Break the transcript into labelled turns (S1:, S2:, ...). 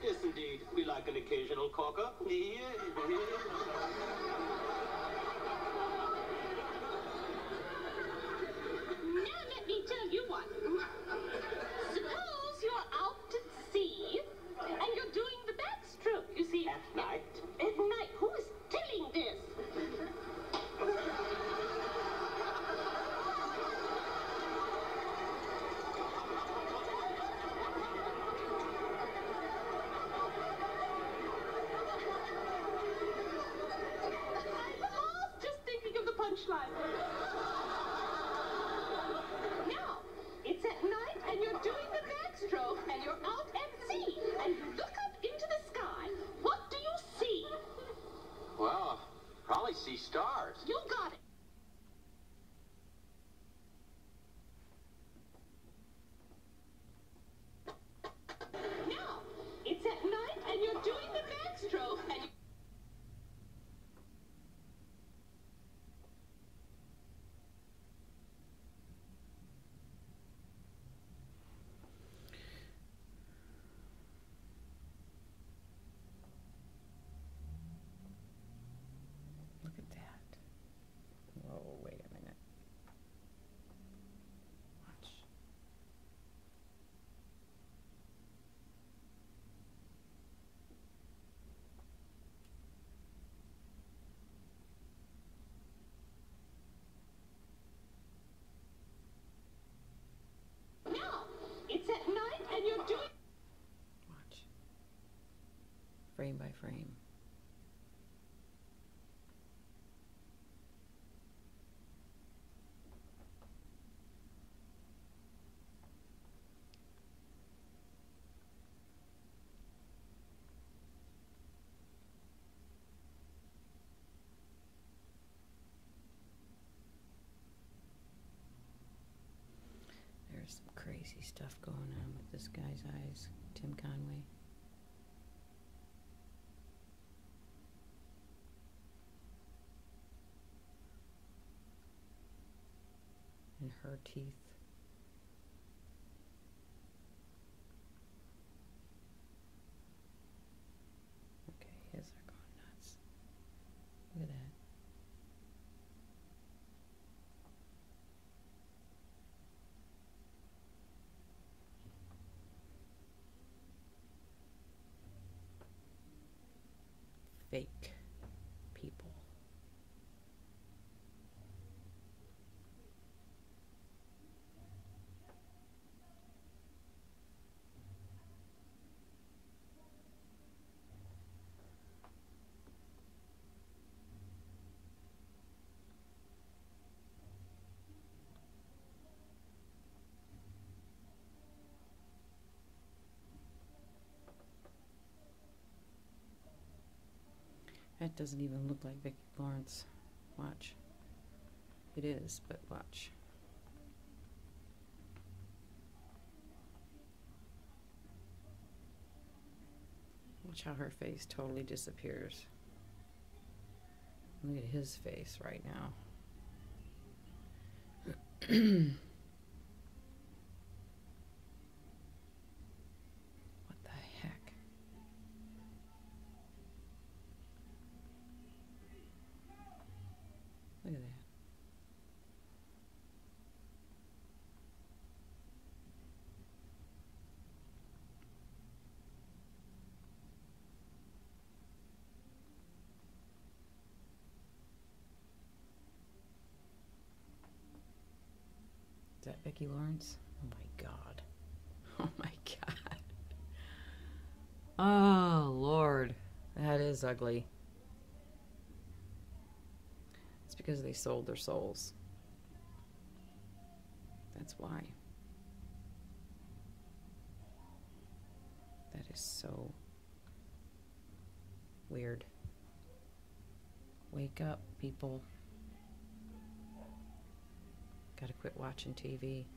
S1: Yes, indeed. We like an occasional corker.
S2: Now let me tell you one. Suppose you're out at sea and you're doing the backstroke, you see.
S1: At night?
S2: At night. Who is telling this? I was just thinking of the punchline. Now, it's at night and you're doing the backstroke and you're out at sea and you look up into the sky. What do you see?
S1: Well, probably see stars.
S2: You got it. Now, it's at night and you're doing the backstroke and you...
S3: Look at that. Whoa, wait a minute. Watch.
S2: Now, it's at night and you're doing...
S3: Watch. Frame by frame. There's some crazy stuff going on with this guy's eyes, Tim Conway. And her teeth. Okay, his are going nuts. Look at that. Fake people. That doesn't even look like Vicki Lawrence. Watch. It is, but watch. Watch how her face totally disappears. Look at his face right now. What the heck? Look at that. Is that Vicki Lawrence? Oh my God. Oh my God. Oh Lord. That is ugly. It's because they sold their souls. That's why. That is so weird. Wake up, people. Gotta quit watching TV.